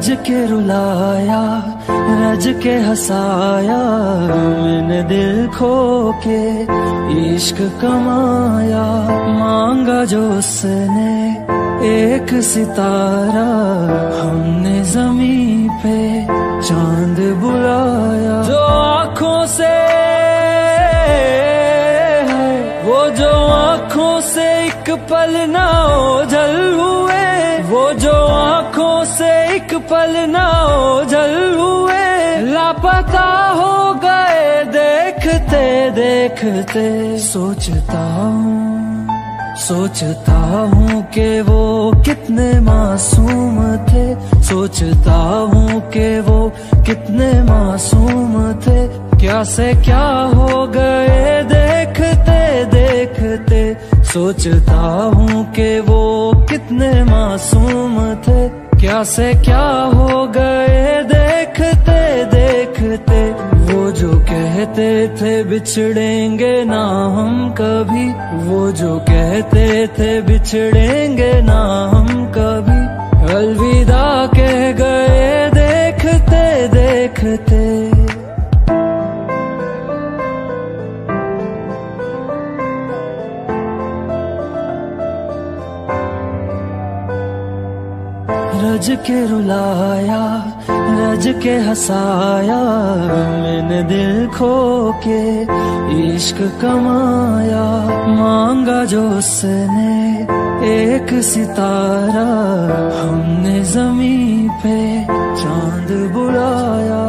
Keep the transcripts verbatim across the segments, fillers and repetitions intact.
के रुलाया, रज के हंसाया, मैंने दिल खो के इश्क कमाया। मांगा जो उसने एक सितारा, हमने जमीन पे चांद बुलाया। जो आँखों से वो जो आँखों से एक पल ना ओझल हुए, वो जो आँखों से एक पल ना ओझल हुए, लापता हो गए देखते देखते। सोचता हूँ सोचता हूँ कि वो कितने मासूम थे, सोचता हूँ कि वो कितने मासूम थे। क्या से क्या हो गए देखते देखते। सोचता हूँ कि वो कितने मासूम थे, क्या से क्या हो गए देखते देखते। वो जो कहते थे बिछड़ेंगे ना हम कभी, वो जो कहते थे बिछड़ेंगे ना हम कभी, अलविदा कह गए देखते देखते। रज के रुलाया, रज के हंसाया, मैंने दिल खो के इश्क कमाया। मांगा जो उसने एक सितारा, हमने जमीन पे चांद बुलाया।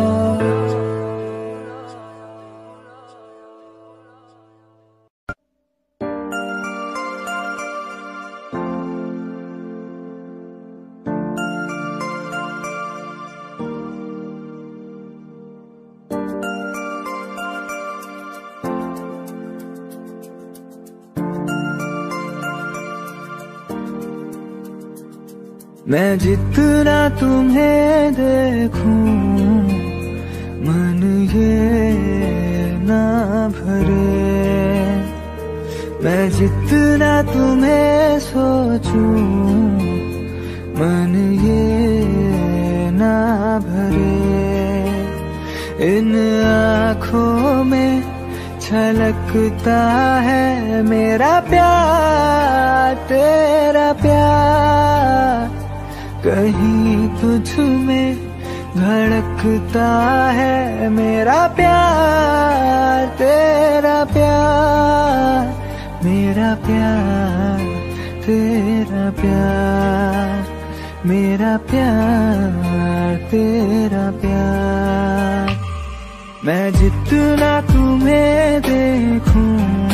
मैं जितना तुम्हें देखूं, मन ये ना भरे। मैं जितना तुम्हें सोचूं, मन ये ना भरे। इन आँखों में छलकता है मेरा प्यार, तेरा प्यार। कहीं तुझ में धड़कता है मेरा प्यार, तेरा प्यार। मेरा प्यार, तेरा प्यार, मेरा प्यार, तेरा प्यार। मैं जितना तुम्हें देखूं,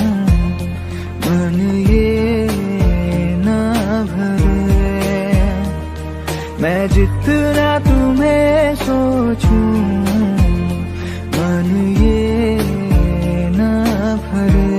मन ये ना भरे। मैं जितना तुम्हें सोचूं, मन ये ना भरे।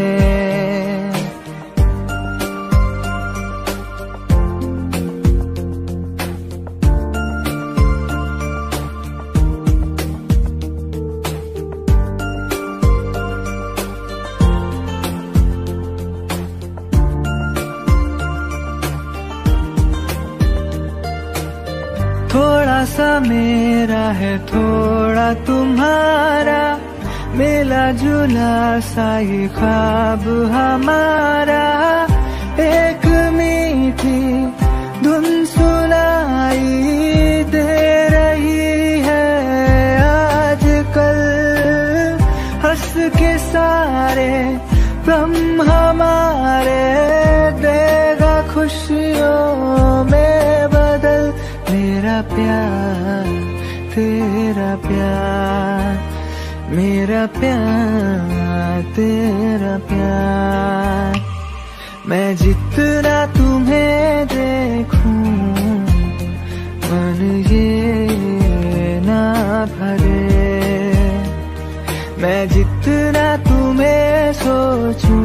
थोड़ा सा मेरा है थोड़ा तुम्हारा, मिला जुला सा ये ख्वाब हमारा। एक मीठी धुन सुनाई दे रही है आजकल, हंस के सारे गम हमारे देगा खुशियों में बदल। मेरा प्यार, तेरा प्यार, मेरा प्यार, तेरा प्यार। मैं जितना तुम्हें देखूं, मन ये ना भरे। मैं जितना तुम्हें सोचूं,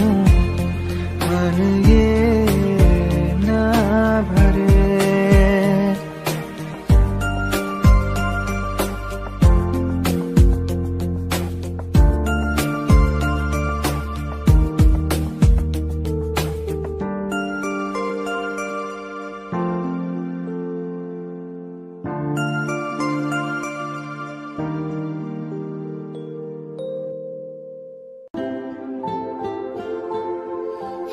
मन ये ना भरे।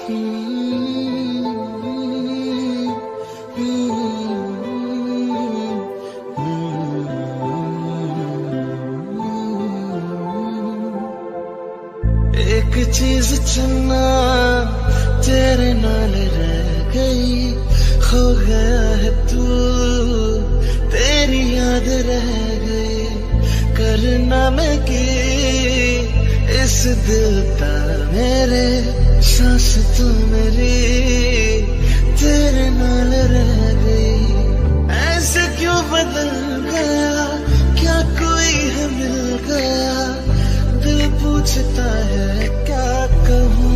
एक चीज चुनना तेरे नाल रह गई, खो गया है तू तेरी याद रह गई। करना मैं की इस दिल का मेरे सांस तू मेरी तेरे नाल रह गई। ऐसे क्यों बदल गया, क्या कोई है मिल गया, दिल पूछता है क्या कहूँ।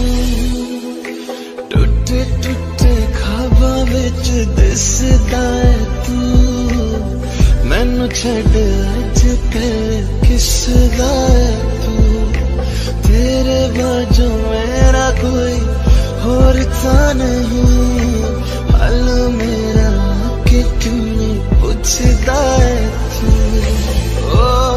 टूटे टूटे ख्वाबां विच दिसदा है तू, मैनू छड्ड अज कल किसदा है तू। तेरे बाजू मेरा कोई होर था नहीं, हाल मेरा कि क्यों पूछदा है तू। ओ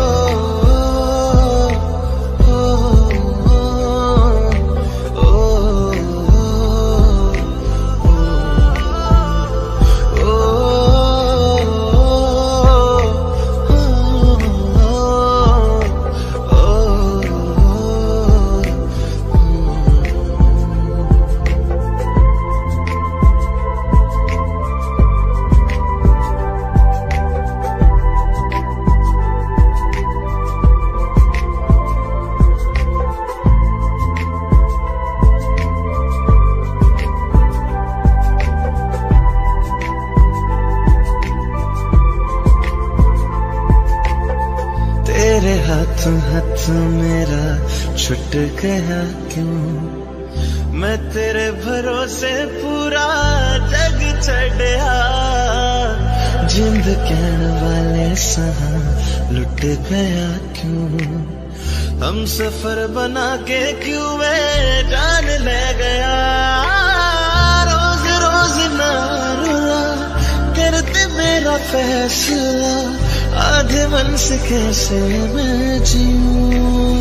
हाथ हाथ मेरा छुट गया क्यों, मैं तेरे भरोसे पूरा जग छड़िया। जिंद कहने वाले सहा लुट गया क्यों, हम सफर बना के क्यों मैं जान ले गया। रोज रोज ना रुला करते मेरा फैसला, आधे मन से कैसे मैं जीऊं।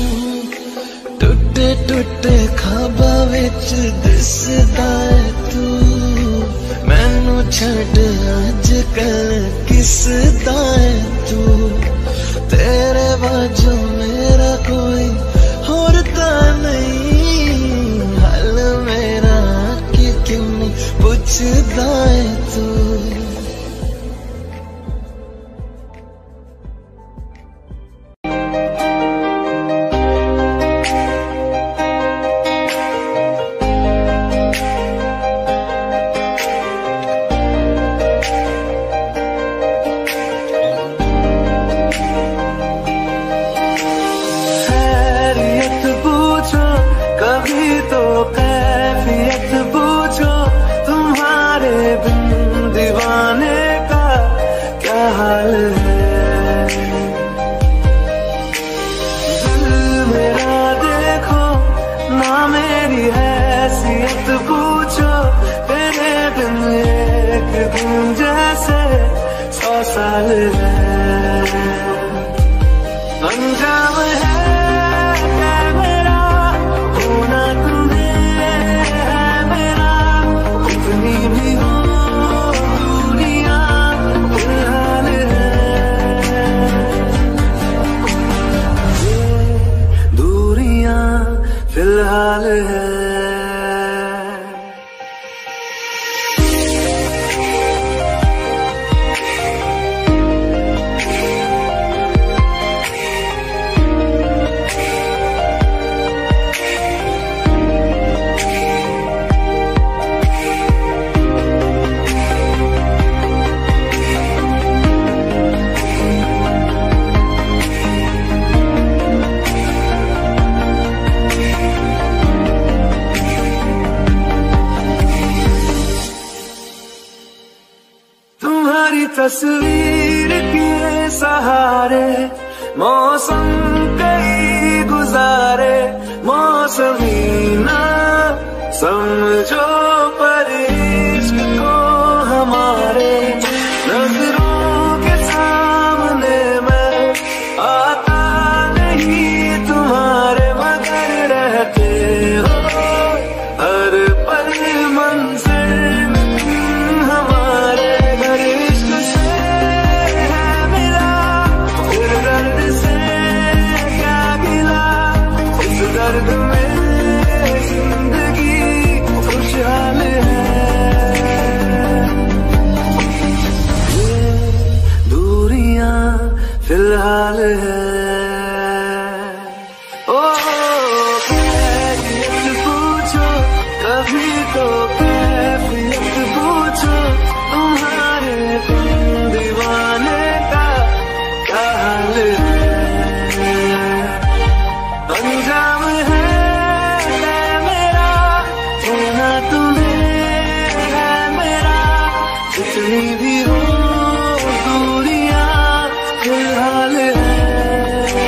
टूटे टूटे ख्वाबां विच दिसदा है तू, मैनू छड्ड अज कल किसदा है तू। तेरे बाजू मेरा कोई होर तां नहीं, हाल मेरा कि क्यों पुछदा है तू। फिलहाल है। तस्वीर के सहारे मौसम कई गुजारे, मौसमी ना समझो पर इश्क को हमारे। नजरों के सामने मैं आता नहीं तुम्हारे, मगर रहते हो तो कैफियत पूछो तुम्हारे तुम दीवाने का क्या हाल है। अंजाम है मेरा होना तुम्हें है मेरा, जितनी भी हो दूरियां फिलहाल है,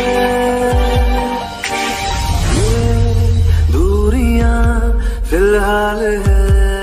दूरियां फिलहाल है।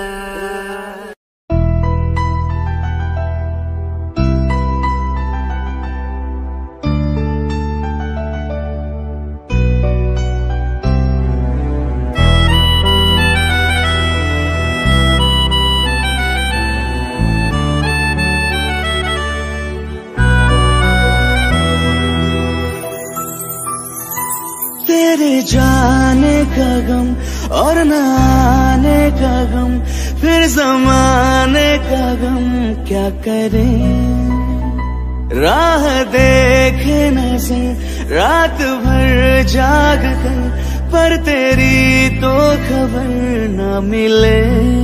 तेरे जाने का गम और न आने का गम, फिर जमाने का गम क्या करें। राह देखे नजर रात भर जाग कर, पर तेरी तो खबर न मिले।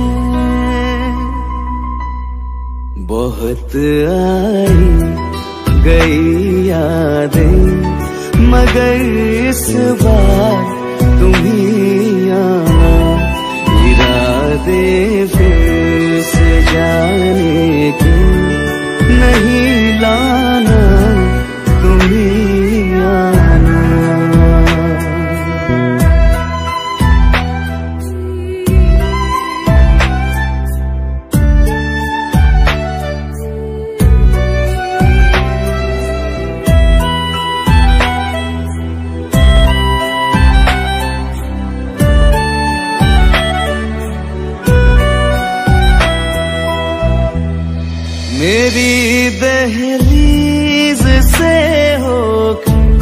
बहुत आई गई यादें मगर इस बार तुम ही आना, इरादे फिर से जाने के नहीं लाना, तुम ही आना। मेरी दहलीज से होकर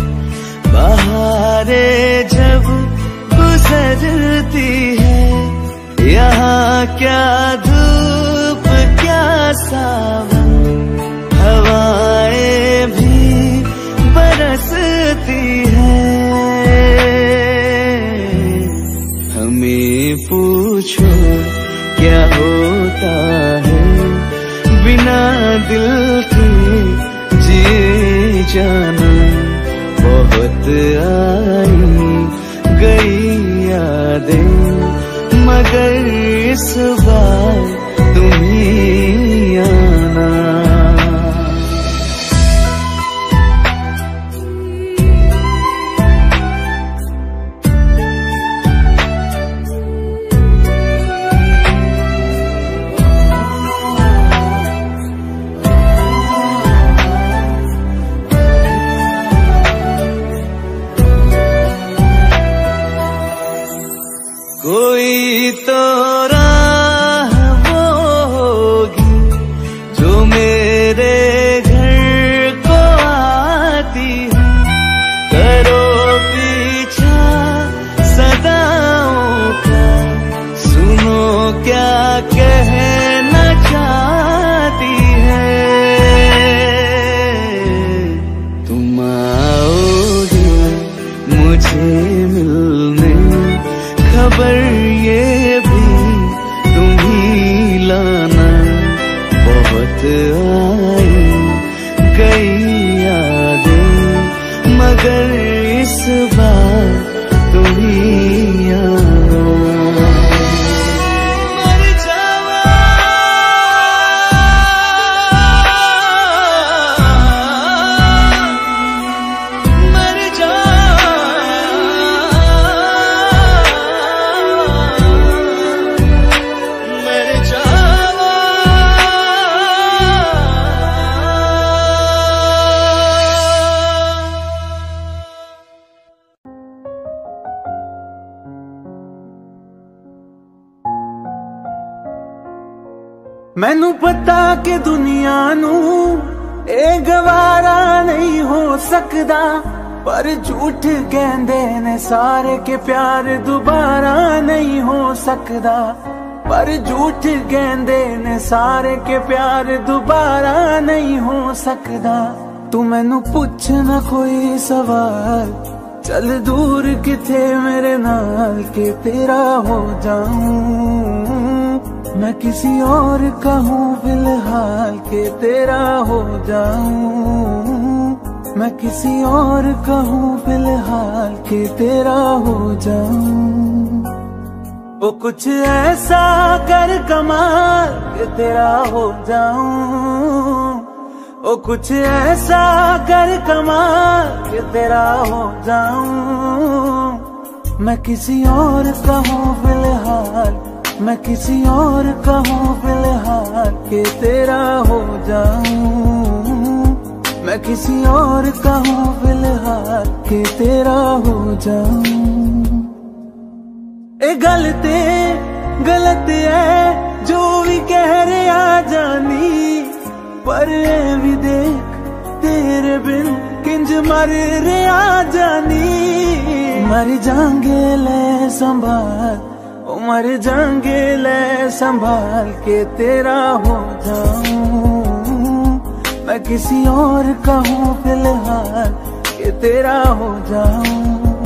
बहारें जब गुजरती है, यहाँ क्या धूप क्या सावन, हवाएं भी बरसती है। हमें पूछो क्या होता है बिना दिल के जिए जाना। बहुत आई गई यादें मगर इस बार तुम ही आना। कोई तो राह वो होगी जो मेरे घर को आती है, करो पीछा सदाओं का, सुनो क्या कहना चाहती है। तुम आओगे मुझे मिलने, खबर ये भी तुम ही लाना। बहुत आई गई यादें मगर इस बार तुम ही आना। मैनू पता कि दुनिया नू ए गवारा नहीं हो सकदा, पर झूठ कहंदे ने सारे के प्यार दोबारा नहीं हो सकदा। पर झूठ कहंदे ने सारे के प्यार दोबारा नहीं हो सकदा। तू मैनू पुछ ना कोई सवाल, चल दूर किथे मेरे नाल के तेरा हो जाऊं। मैं किसी और का हूँ फिलहाल के तेरा हो जाऊं। मैं किसी और का हूँ फिलहाल के तेरा हो जाऊं। वो कुछ ऐसा कर कमाल के तेरा हो जाऊं। वो कुछ ऐसा कर कमाल के तेरा हो जाऊं। मैं किसी और का हूँ फिलहाल, मैं किसी और का हूँ फिलहाल के तेरा हो जाऊं। मैं किसी और का हूँ फिलहाल के तेरा हो जाऊं। ए गलते गलत है जो भी कह रहे आ जानी, पर ए भी देख तेरे बिन किंज मर रे आ जानी। मर जाएंगे ले संभाल, ओ मर जाएंगे ले संभाल के तेरा हो जाऊं। मैं किसी और का हूँ फिलहाल के तेरा हो जाऊं।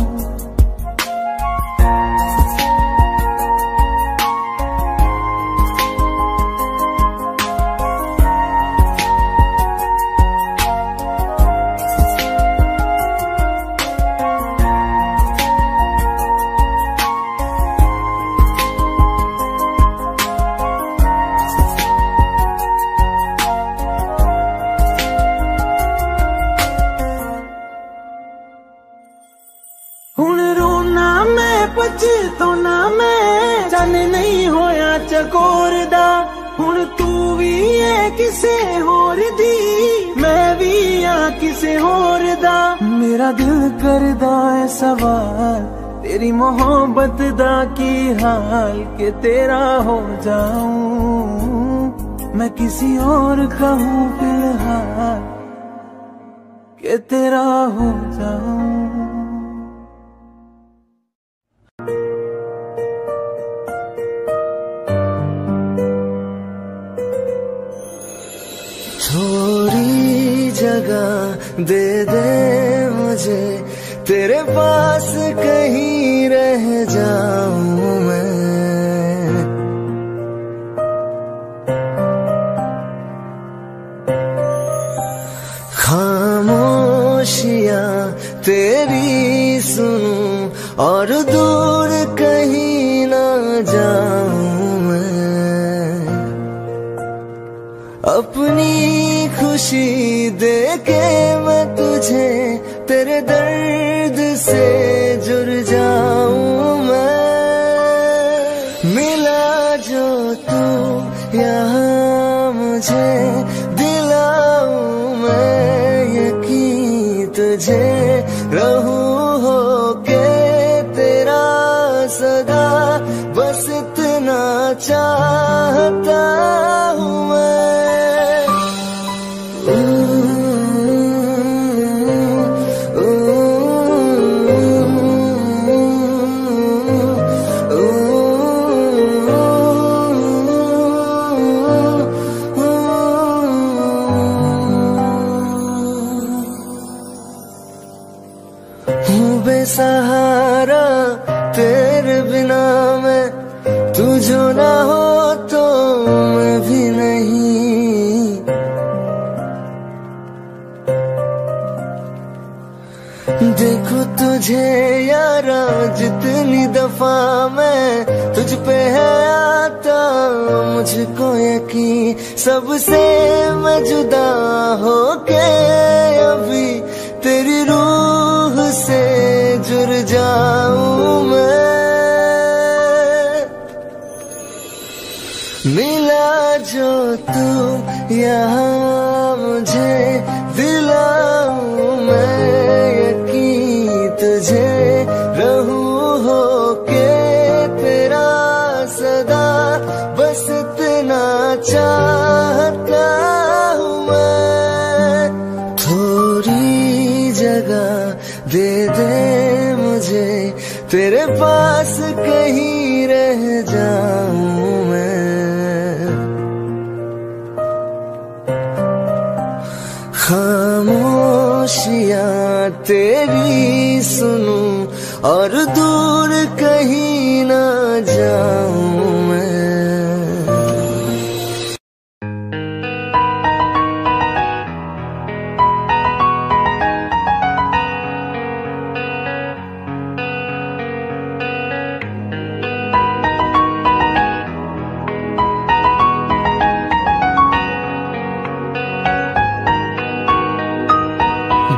तो ना मैं जाने नहीं होया चकोर दा। हुण तू भी है किसे होर दी, मैं भी आ किसे होर दा। मेरा दिल करदा है सवाल तेरी मोहब्बत दा की हाल के तेरा हो जाऊं। मैं किसी और का हूँ फिलहाल के तेरा हो जाऊं। थोड़ी जगह दे दे मुझे, तेरे पास कहीं रह जाऊं मैं। खामोशियां तेरी सुनूं और दूर कहीं ना जाऊं मैं। अपनी खुशी देके मैं तुझे तेरे दर्द से जुड़ जाऊं मैं। मिला जो तू यहाँ मुझे दिलाऊं मैं यकीन तुझे रहूं होके तेरा सदा। बस इतना चाहता हूँ मैं। बेसहारा तेरे बिना मैं, तू जो ना हो तो मैं भी नहीं। देखो तुझे यारा जितनी दफा मैं तुझ पे है आता, मुझको यकीन सबसे मैं जुदा होके अभी तेरी रूह से जुड़ जाऊं मैं। मिला जो तू यहाँ मुझे दिलाऊं मैं यकीन तुझे रहूं होके तेरा सदा। बस इतना चाहता हूँ मैं। थोड़ी जगह दे दे मुझे, तेरे पास कहीं रह जाऊं मैं। खामोशियां तेरी सुनूं और दूर कहीं ना जाऊं मैं।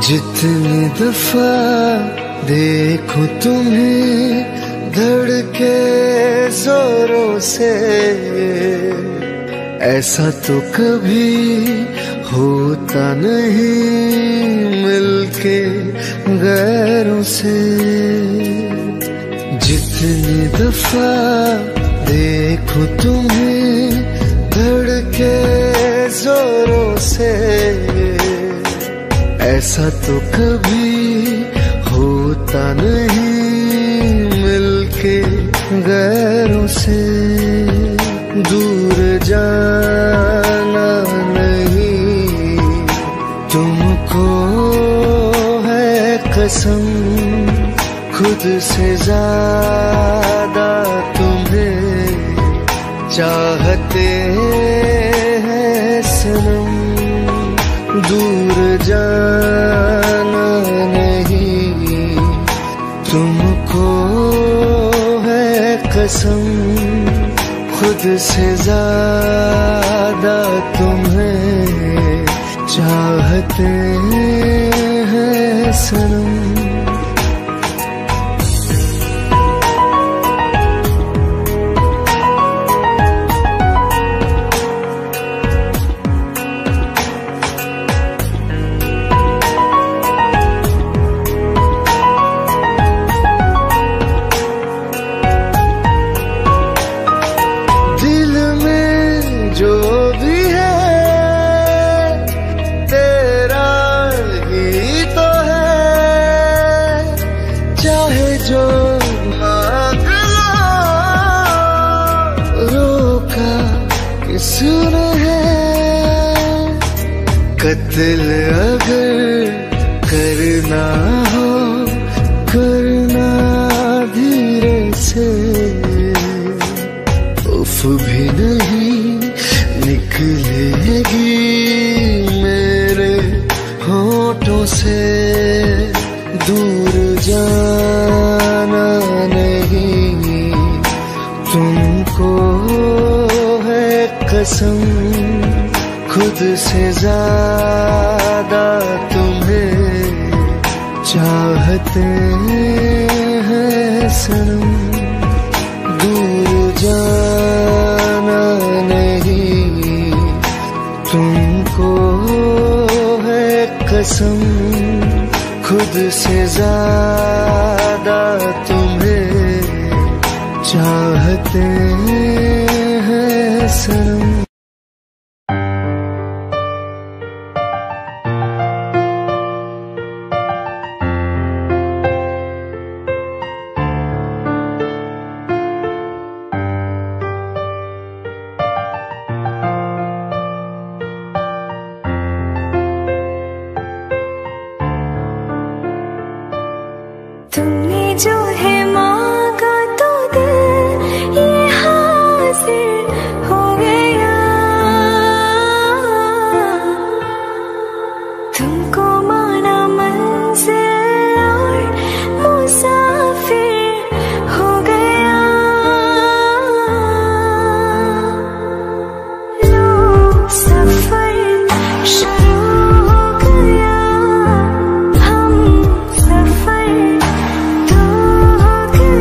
जितनी दफा देखूं तुम्हें धड़के जोरों से, ऐसा तो कभी होता नहीं मिलके गैरों से। जितनी दफा देखूं तुम्हें धड़के जोरों से, ऐसा तो कभी होता नहीं मिलके गैरों से। दूर जाना नहीं तुमको है कसम, खुद से ज्यादा तुम्हें चाहते हैं सनम। दूर जाना नहीं तुमको है कसम, खुद से ज्यादा तुम्हें चाहते हैं सनम। कत्ल अगर करना हो करना धीरे से, उफ भी नहीं निकलेगी मेरे होठों से। दूर जाना नहीं तुमको है कसम, खुद से ज्यादा तुम्हें चाहते हैं सनम। दूर जाना नहीं तुमको है कसम, खुद से ज्यादा तुम्हें चाहते हैं सनम। तुमने जो है मांगा तो दिल ये हासिल हो गया। तुमको माना मंजिल और मुसाफिर हो गया। लो सफर शुरू हो गया, हम सफर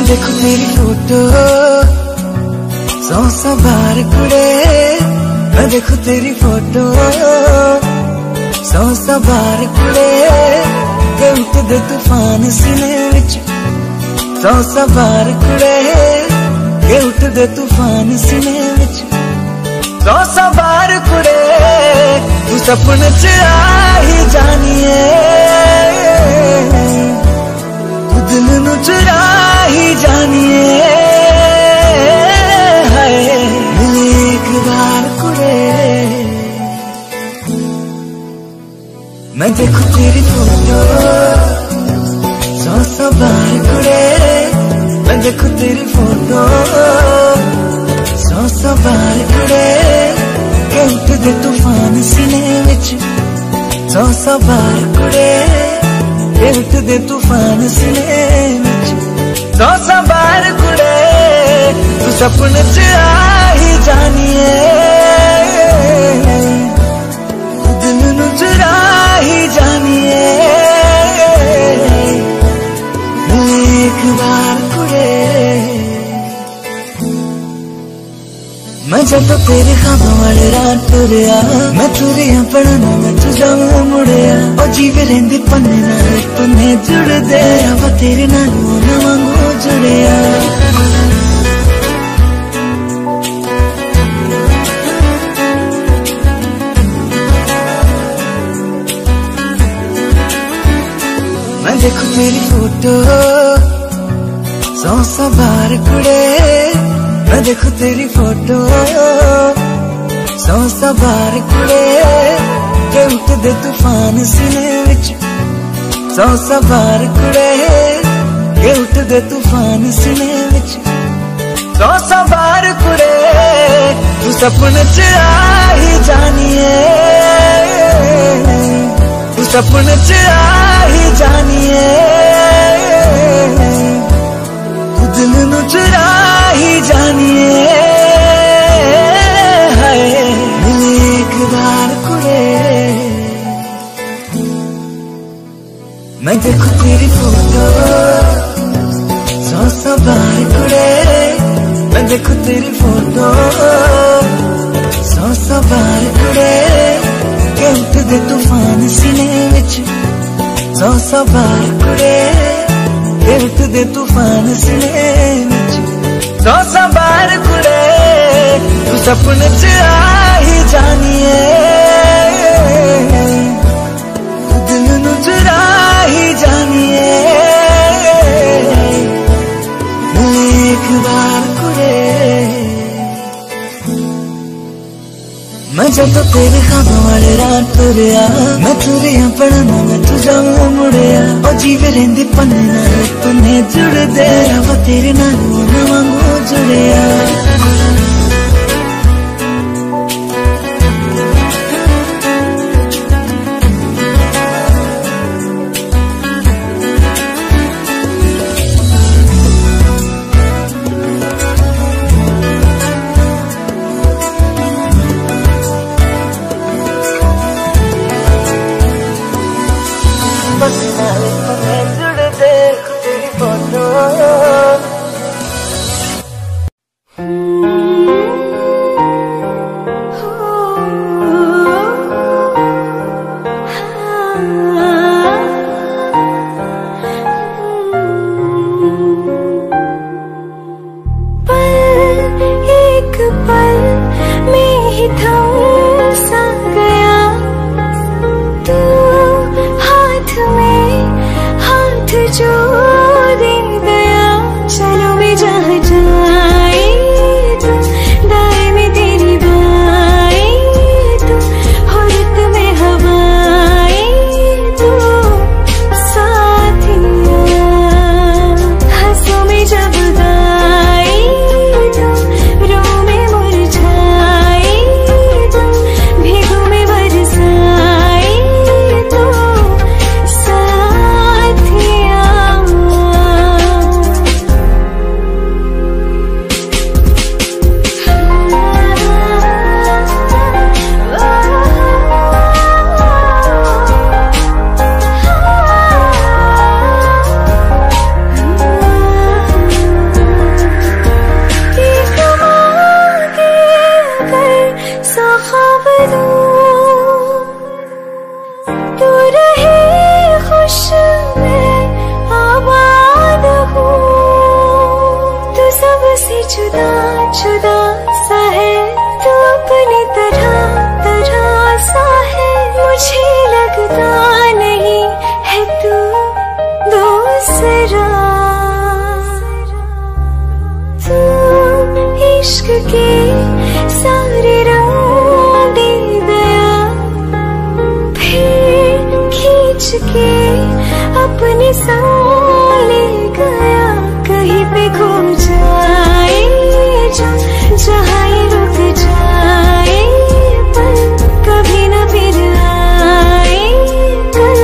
देखो तेरी फोटो सौ सौ बार कुड़े, मैं देखो तेरी फोटो सौ सौ बार कुड़े, के उठदे तूफान सीने विच सौ सौ बार कुड़े, के उठदे तूफान सीने विच सौ सौ बार कुड़े, तू सपने च आ ही जानिए, तू दिल नू चुरा ही जानिए, हाय एक बार कुड़े, मैं देखो तेरी फोटो सौ सौ बार कुड़े, मैं देखो तेरी फोटो सौ सौ बार कुड़े, के उठदे तूफान सीने विच सौ सौ बार कुड़े, के उठदे तूफान सीने विच सौ सौ बार कुड़े, तू सपने च आ ही जानिए, तू दिल नू चुरा ही जानिए, एक बार कुड़े, मैं जब तेरे ख्वाबों वाले रात तुरिया, मैं तुरिया पढ़ना मैं तुझा मुड़िया, और जीवे रेंदी पन्ने नाल पन्ने जुड़दे, अब तेरे नाल ना वांगू जुड़िया, मैं देखो तेरी फोटो सौ सौ बार कुड़े, मैं देखो तेरी फोटो सौ सौ बार कुड़े, के उठदे तूफान सीने विच सौ सौ बार कुड़े, के उठदे तूफान सीने विच सौ सौ बार कुड़े, तू सपने च आ ही जानिए, तू सपने च आ ही जानिए, तू दिल नू चुरा ही जानिए, हाय एक बार कुड़े, मैं देखो तेरी फोटो सौ सौ बार कुड़े, मैं देखो तेरी फोटो सौ सौ बार कुड़े, के उठदे तूफान सीने विच सौ सौ बार कुड़े, के उठदे तूफान सीने विच सौ सौ बार कुड़े, तू सपने च आ ही जानिए, तू दिल नू चुरा ही जानिए, एक बार कुड़े, मैं जब तेरे ख्वाबों वाले रात तुरिया, मैं तुरिया पढ़ना मैं तुझा मुड़िया, और जीवे रेंदी पन्ने नाल पन्ने जुड़दे, अब तेरे नाल ना वांगू जुड़िया, जो दे गया जुदा जुदा सा है तू अपनी तरह तरह सा है, मुझे लगता नहीं है तू दूसरा। तू इश्क के सारे रंग दे गया, फिर खींच के अपने संग ले गया। कहीं पे खो जाए जा, जहाँ ये रुक जाए पर कभी न फिर आए कल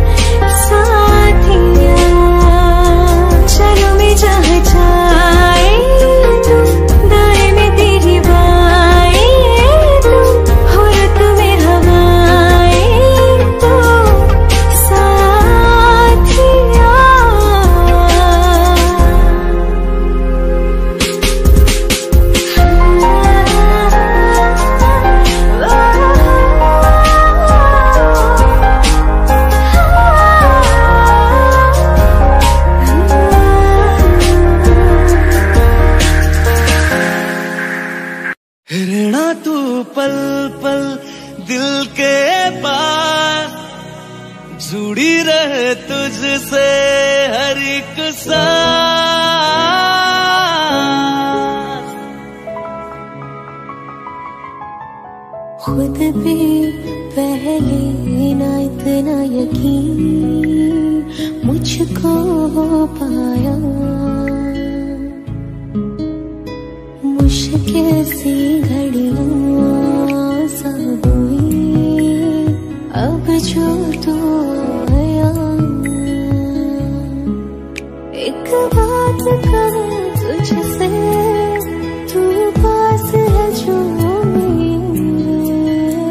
साथिया। चलो मैं जहाँ जाए तू, दाएं में तेरी बाएं तू, हो रुत में हवाएं तो साथिया। रहना तू पल पल दिल के पास, जुड़ी रहे तुझसे हर एक सांस। खुद पे पहले ना इतना यकीन मुझको हो पाया, मुश्किल सी घड़ियां सा हुई अब जो तू आया। एक बात कहूं तुझसे, तू पास है जो मेरे,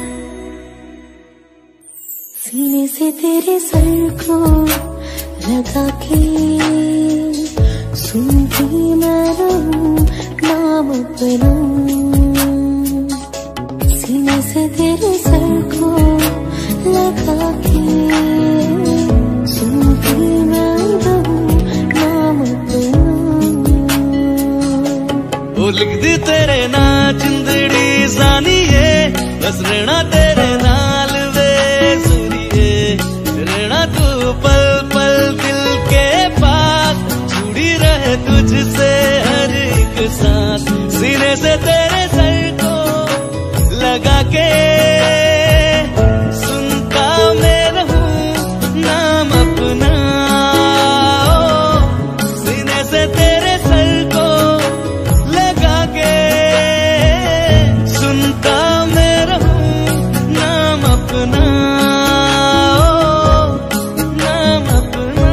सीने से तेरे सर को लगा के सुनती मैं रहूं नाम अपना। सीने से तेरे सर को लगा के सुनती मैं रहूं नाम अपना। वो लिख दी तेरे ना जिंदड़ी सानिए, बस रहना तेरे नाल वे सुनिए। रहना तू पल पल दिल के पास, जुड़ी रहे तुझसे हर एक सांस। सीने से तेरे सर को लगा के सुनता मैं रहूं नाम अपना। सीने से तेरे सर को लगा के सुनता मैं रहूं नाम अपना, नाम अपना।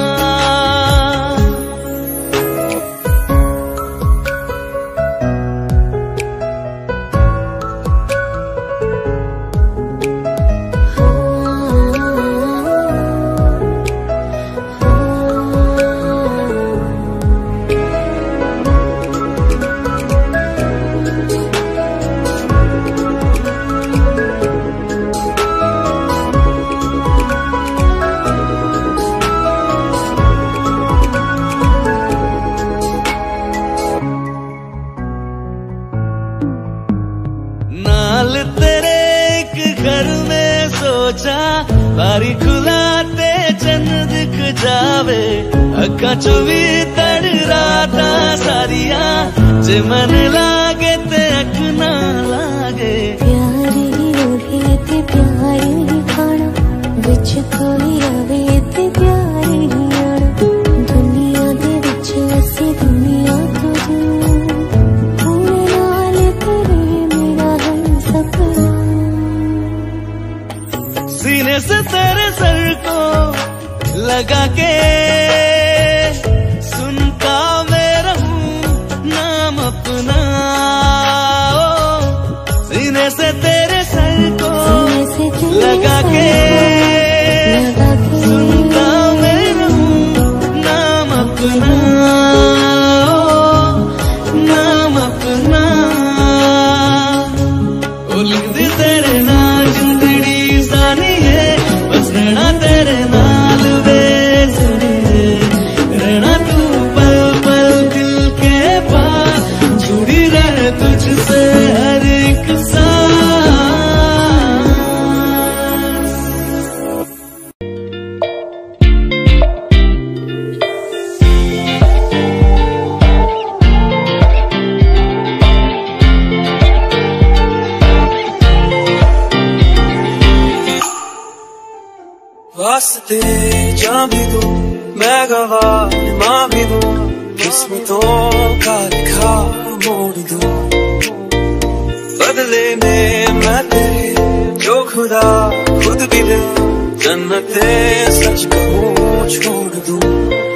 नाल तेरे एक घर में सोचा, बारी खुलाते चंद दिख जावे। अखा चो भी तड़ राता सारिया, जे मन लागे ते अख ना लागे। प्यारे ओढ़े ते प्यारे खाना, विच कोई आवे ते प्यारे आना। दुनिया दे विच असी दुनिया तो दूर, पूरे नाल तेरे मेरा हम सपना। सीने से तेरे सर को लगा के सुनता मैं रहूं नाम अपना। वास्ते जा भी दूं मैं गवाह माँ भी दूं किस्मतों का लिखा मोड़ दूं बदले में मैं तेरे जो खुदा खुद भी दे जन्नते सच कहूँ छोड़ दूं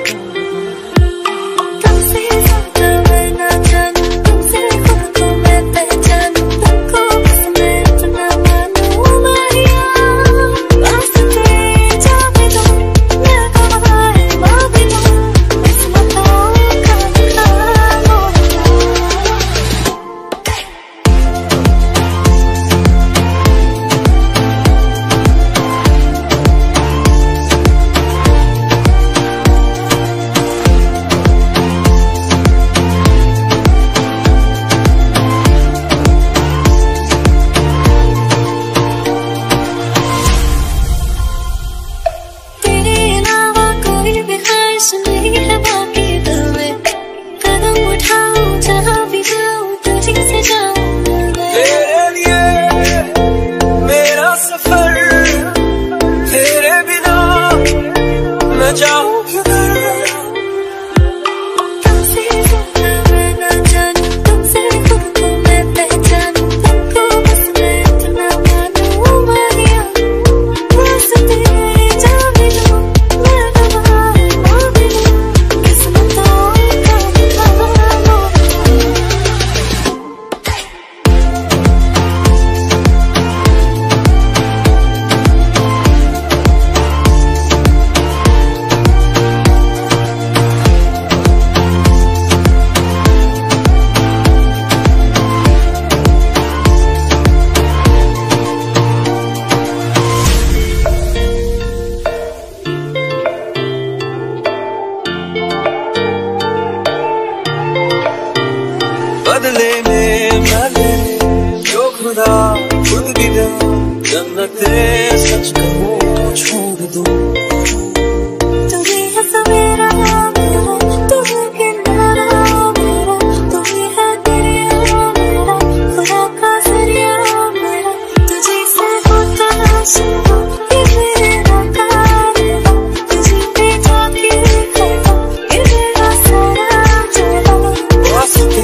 बदले में मैं जो खुदा खुद भी दे जन्नते सच कहूँ छोड़ दूं तू ही है सवेरा मेरा तू ही किनारा मेरा तू ही है दरिया मेरा खुदा का जरिया मेरा तुझे से होता शुरू ये मेरा कार तुझे पे जाके देखा ये मेरा सारा चला वास्ते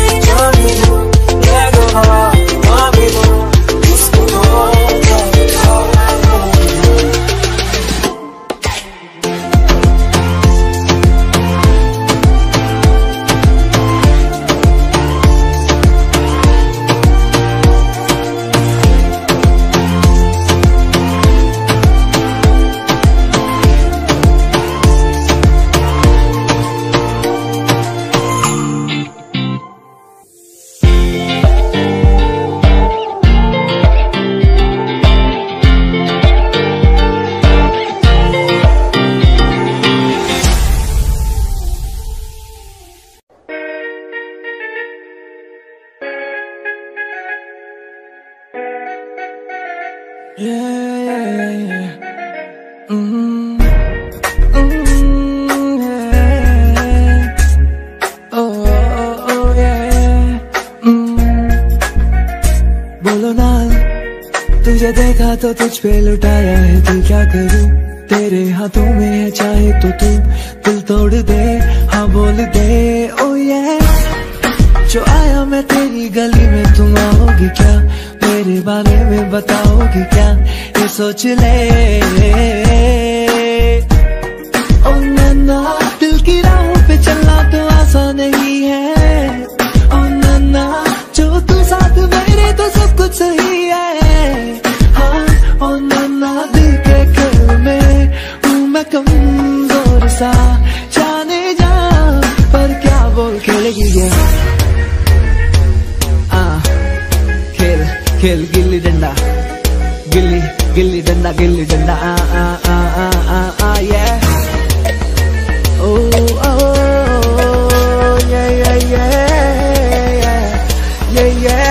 Yeah, yeah, yeah. Mm-hmm. Mm-hmm, yeah. Oh, oh, oh, yeah, yeah. Mm. बोलो ना तुझे देखा तो तुझ पे लुटाया है दिल क्या करूं तेरे हाथों में है चाहे तो तू दिल तोड़ दे हाँ बोल दे ओ ये जो आया मैं तेरी गली में तुम आओगी क्या मेरे बारे में बताओगी क्या ये सोच ले ओ नन्ना दिल की राहों पे चलना तो आसान नहीं है ओ नन्ना जो तू साथ मेरे तो सब कुछ सही है हाँ ओ नन्ना दिल के खेल में हूँ मैं कमजोर सा जाने जा पर क्या बोल खेलेगी ये खेल गिल्ली डंडा गिल्ली गिल्ली डंडा गिल्ली डंडा आ आ आ आ आ आ ये ओ ओ ये ये ये ये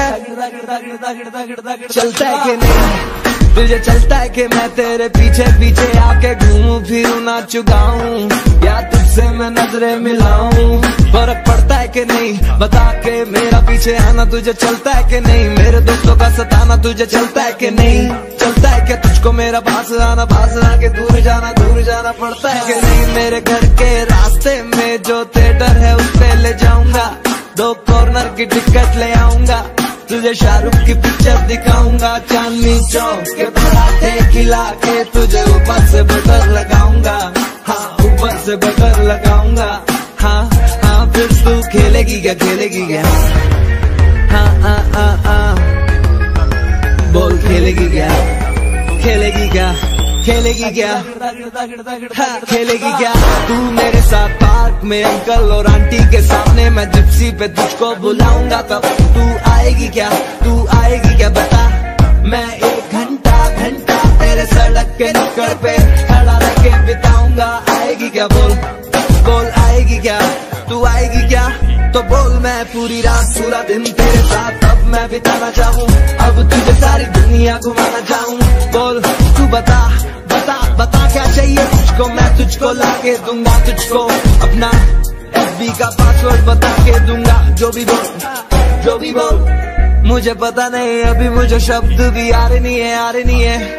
ये चलता है कि नहीं तुझे चलता है कि मैं तेरे पीछे पीछे आके घूमूं फिरूं नाचूं गाऊं या तुझसे मैं नजरें मिलाऊं फर्क पड़ता है कि नहीं, बता के मेरा पीछे आना तुझे चलता है कि नहीं, मेरे दोस्तों का सताना तुझे चलता है कि नहीं, चलता है क्या तुझको मेरा पास आना, पास आके दूर जाना, दूर जाना पड़ता है कि नहीं। मेरे घर के रास्ते में जो थिएटर है उस पे ले जाऊंगा, दो कॉर्नर की टिकट ले आऊंगा, तुझे शाहरुख की पिक्चर दिखाऊंगा, चांदनी चौक के पराठे खिला के तुझे ऊपर से बटर लगाऊंगा, हाँ ऊपर से बटर लगाऊंगा, हाँ हाँ फिर तू खेलेगी क्या, खेलेगी क्या, हाँ हाँ हाँ हाँ बोल खेलेगी क्या, खेलेगी क्या, खेलेगी क्या, हाँ खेलेगी क्या। तू मेरे साथ पार्क में अंकल और आंटी के सामने, मैं जिप्सी पे तुझको बुलाऊंगा, तब तू आएगी क्या, तू आएगी क्या बता। मैं एक घंटा घंटा तेरे सड़क के नुक्कड़ पे खड़ा रह के बिताऊंगा, आएगी क्या बोल, बोल आएगी क्या, तू आएगी क्या, तो बोल। मैं पूरी रात पूरा दिन तेरे साथ अब मैं बिताना चाहूँ, अब तुझे सारी दुनिया घुमाना चाहूँ, बोल तू बता बता बता क्या चाहिए तुझको, मैं तुझको लाके दूंगा, तुझको अपना एफ बी का पासवर्ड बता के दूंगा, जो भी बोल जो भी बोल। मुझे पता नहीं अभी मुझे शब्द भी आ रहे नहीं है, आ रहे नहीं है,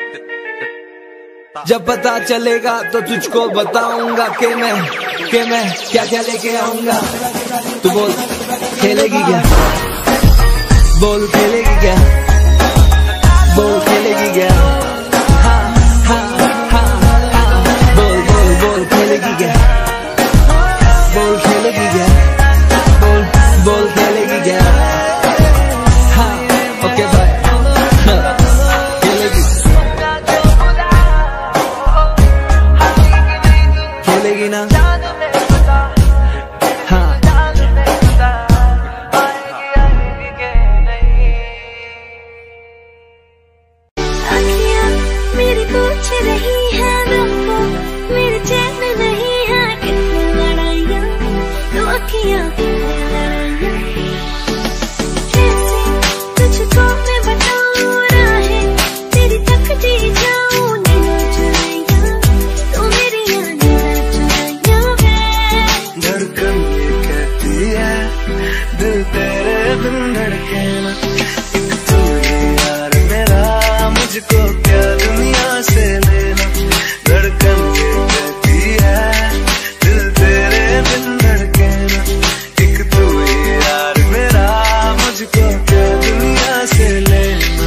जब पता चलेगा तो तुझको बताऊंगा कि मैं कि मैं क्या क्या लेके आऊंगा। तू बोल खेलेगी क्या, बोल खेलेगी क्या, बोल खेलेगी क्या, हाँ हाँ हाँ हाँ बोल बोल बोल खेलेगी क्या, बोल खेलेगी क्या, बोल बोल खेलेगी क्या, हाँ ओके बाय, खेलेगी खेलेगी ना, हाँ अखियाँ मेरी पूछ रही है रब्बो, मेरे चैन नहीं है, कितनी लड़ाइयाँ तो अखियाँ लड़ाइयाँ, कैसे तुझको मैं बताऊँ राहें, तेरी तक जी जाऊँ नींद चुराइयाँ, तू मेरी यादें चुराइयाँ है। धड़कन ये कहती है दिल तेरे बिन धड़के ना, एक तू ही यार मेरा, मुझको क्या दुनिया से लेना। धड़कन ये कहती है दिल तेरे बिन धड़के ना, एक तू ही यार मेरा, मुझको क्या दुनिया से लेना।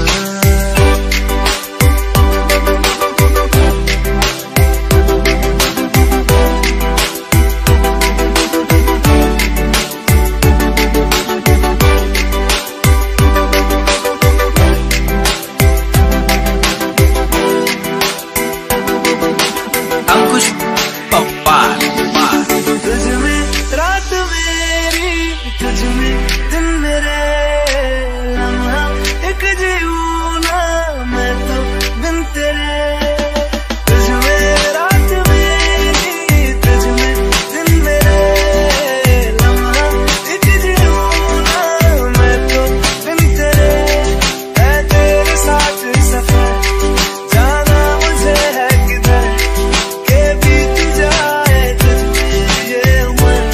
अंकुश पप्पा तुझ में रात मेरी, तुझ में दिन मेरे, लम्हा एक जीऊँ ना मैं तो बिन तेरे। तुझ में रात मेरी, तुझ में दिन मेरे, लम्हा एक जीऊँ ना मैं तो बिन तेरे। है तेरे साथ सफर, जाना मुझे है किधर, के बीत जाए तुझ में ये उम्र।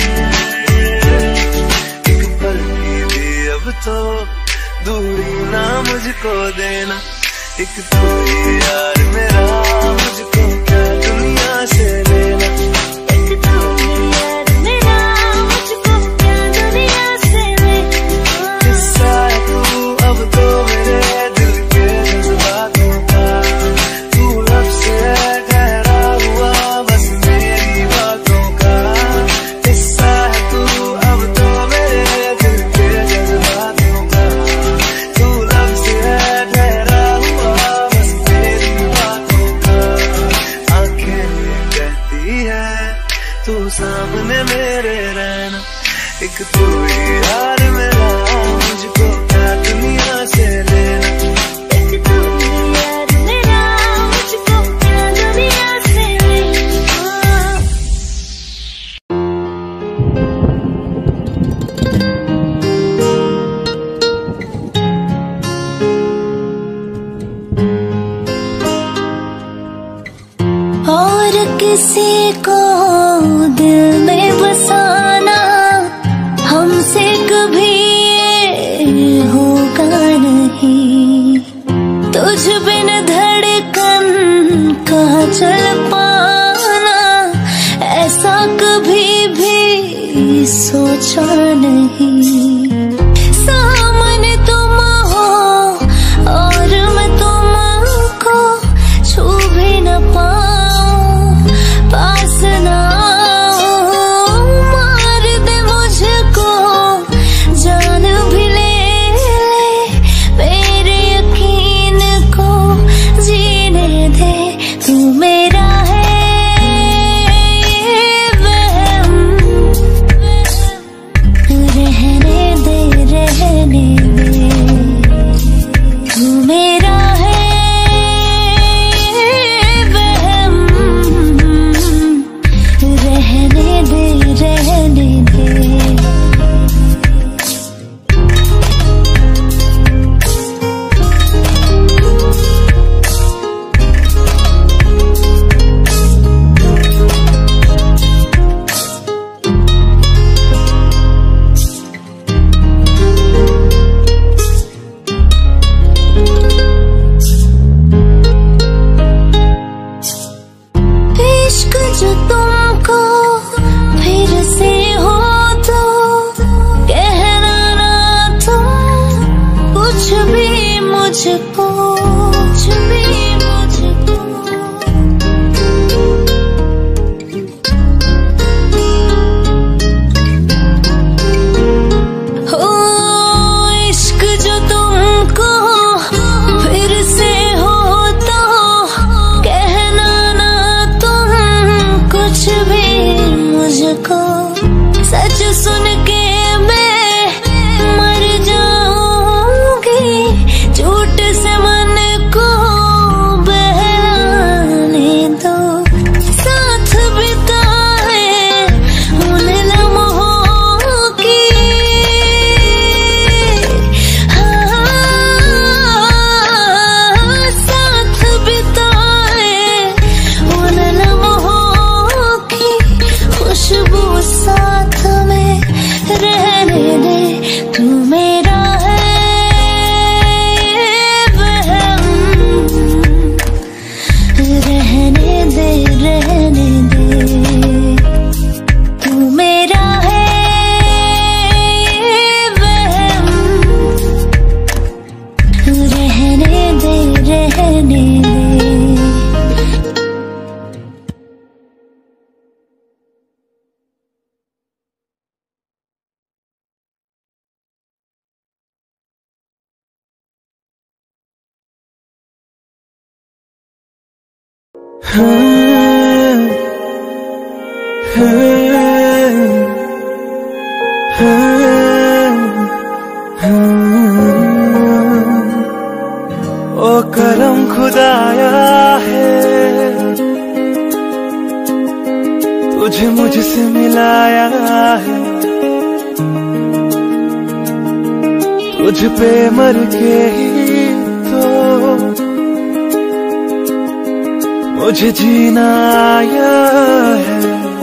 एक पल की भी अब तो दूरी ना मुझको देना, एक तू ही यार मेरा, मुझको क्या दुनिया से लेना। एक तू ही यार मेरा, मुझको क्या दुनिया से लेना। किस्सा है तू अब तो मेरे दिल के जज्बातों का, तू लब से है ठहरा हुआ बस मेरी बातों का। किस्सा है तू अब तो मेरे दिल के जज्बातों का, तू लब से है ठहरा हुआ बस मेरी बातों का। आंखें ये कहती है तू सामने मेरे रहना, एक तू ही यार मेरा, मुझको क्या दुनिया से लेना। एक तू ही यार मेरा, मुझको क्या दुनिया से लेना। और किसी को दिल में बसाना, सोचा नहीं। सामने तुम हो और मैं तुमको छू भी न पाऊं, पास ना आओ, मार दे मुझको जान भी ले ले, मेरे यकीन को जीने दे। तू मेरा है जो तुमको फिर से हो तो कहना ना तुम कुछ भी मुझको, कुछ भी मुझको। हो इश्क जो तुमको फिर से हो तो कहना ना कुछ भी मुझको। सच सुन के मैं मर जाऊंगी, झूठ से मन को बहलाने दो। साथ बिताए उन लम्हों की, हाँ, साथ बिताए उन लम्हों खुशबू साथ में रहने दे। तू मेरा है वहम, रहने दे रहने दे। तू मेरा है वहम, रहने दे रहने दे। हाँ, हाँ, हाँ, हाँ। ओ करम खुदाया है, तुझे मुझसे मिलाया है। तुझ पे मर के ही तो मुझे जीना आया है।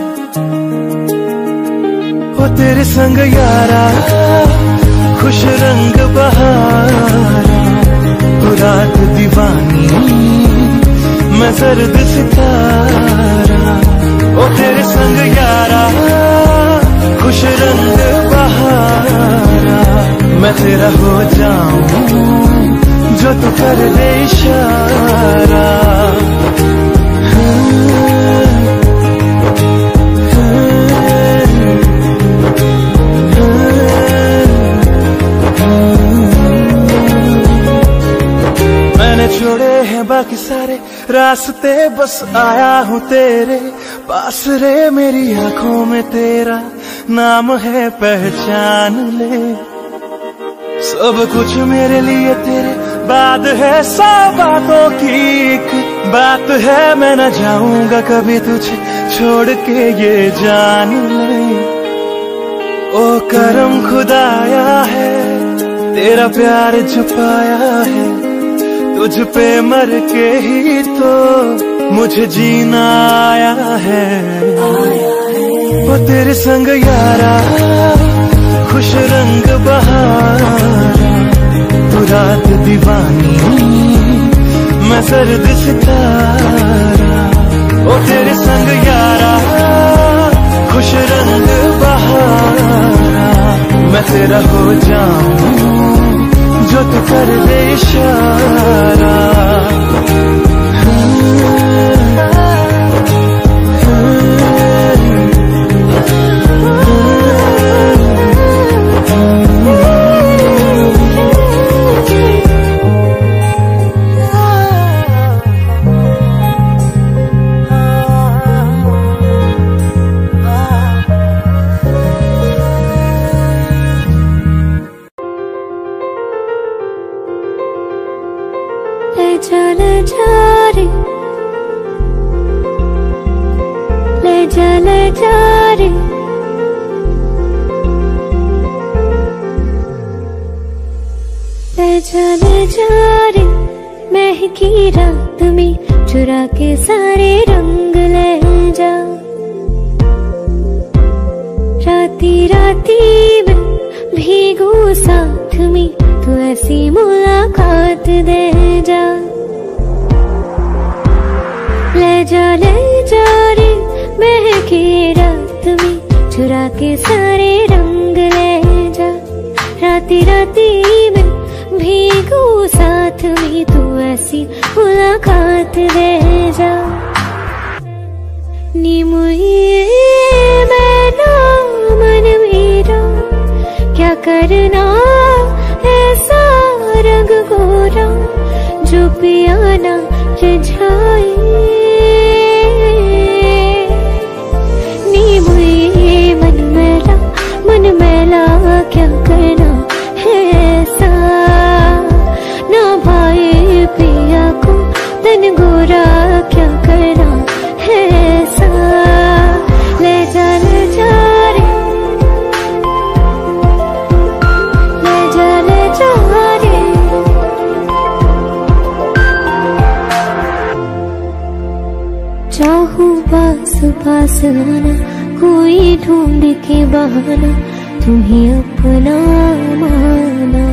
वो तेरे संग यारा खुश रंग बहारा, वो रात दीवानी मैं सर्द सितारा। वो तेरे संग यारा खुश रंग बहारा, मैं तेरा हो जाऊं जो तू कर दे इशारा। मैंने छोड़े हैं बाकी सारे रास्ते, बस आया हूँ तेरे पास रे। मेरी आंखों में तेरा नाम है, पहचान ले। सब कुछ मेरे लिए तेरे बाद है, सौ बातों की एक बात है। मैं न जाऊंगा कभी तुझे छोड़ के, ये जान ले। ओ करम खुदाया है, तेरा प्यार छुपाया है। तुझ पे मर के ही तो मुझे जीना आया है। वो तेरे संग यारा खुश रंग बहारा, तू रात दीवानी मैं सर्द सितारा। ओ तेरे संग यारा खुश रंग बहारा, मैं तेरा हो जाऊं जो तू कर दे इशारा। चले जा रे महकी रात में चुरा के सारे रंग ले जा। राती राती में भीगू साथ में तू ऐसी मुलाकात दे जा। ले जा ले जा रे महकी रात में चुरा के सारे रंग ले जा। राती राती में भीगू साथ में तू ऐसी मुलाकात दे जा। नी मुझे मैना मन मेरा क्या करना ऐसा रंग गोरा जो पियाना रिझाए। नी मुझे मन मैला मन मैला क्या करना है ऐसा ना भाई पिया को तन गोरा क्या करना है ऐसा। ले जा ले जा रे ले जा ले जा रे। चाहूं पास पास आना कोई ढूंढ के बहाना तुम्हें अपना माना।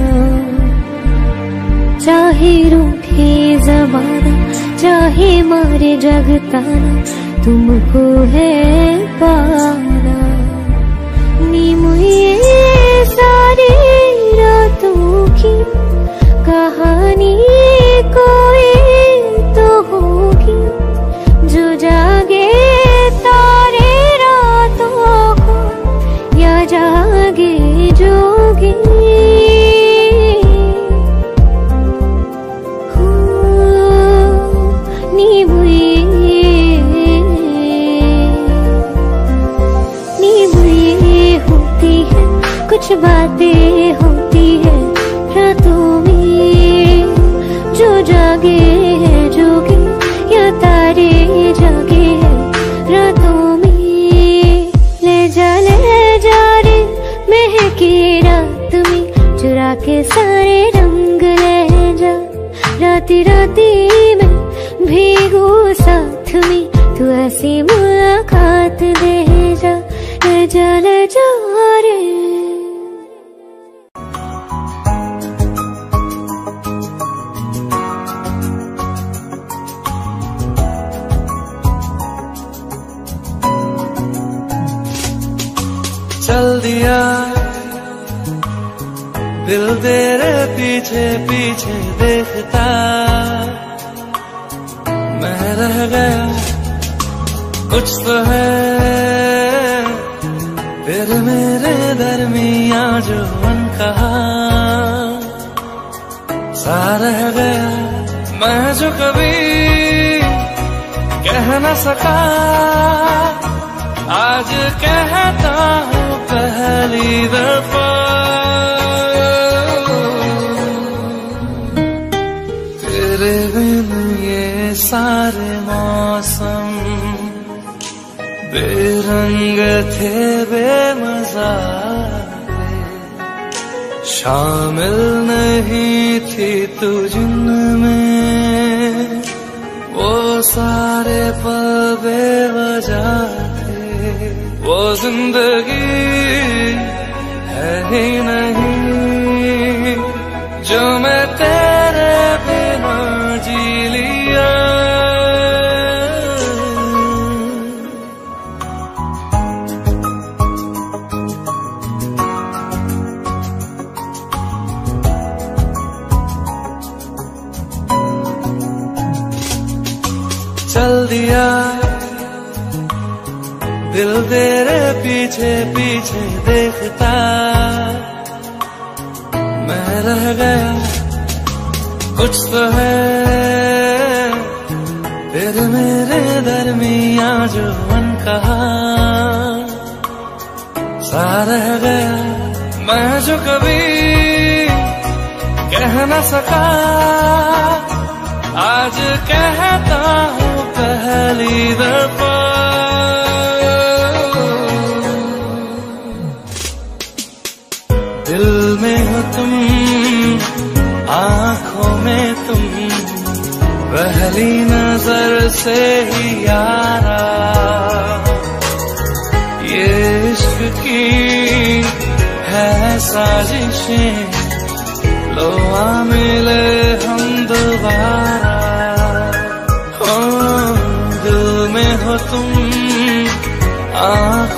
चाहे रूठे ज़माना चाहे मारे जगताना तुमको है पाना। नी मुझे सारी रातों की कहानी कोई तो होगी जो जागे तारे रातों को या जागे जोगी। कुछ बातें होती है रातों में जो जागे है जोगी या तारे जागे है रातों में। ले जा ले जा रे महकी रात में चुरा के सारे रंग ले जा। राती राती में भीगू साथ में तू ऐसी मुलाकात दे जा। ले जा ले जा रे। चल दिया दिल तेरे पीछे पीछे देखता मैं रह गया कुछ तो है तेरे मेरे दरमिया जो मन कहा सा रह गया मैं जो कभी कह न सका आज कहता हूँ पहली दफा। तेरे बिन ये सारे मौसम बेरंग थे बेमजा थे। शामिल नहीं थी तू जिनमें वो सारे पल बेवजह थे। वो जिंदगी है ही नहीं जो मैं तेरे बिना जी लिया। तेरे पीछे पीछे देखता मैं रह गया, कुछ तो है तेरे मेरे दरमियां जो अनकहा सा रह गया। मैं जो कभी कह न सका आज कहता हूँ पहली दफा। दिल में हो तुम, आँखों में तुम, पहली नजर से ही यारा ये इश्क की है साजिशें, लो आ मिले हम दोबारा। ओ दिल में हो तुम, आँखों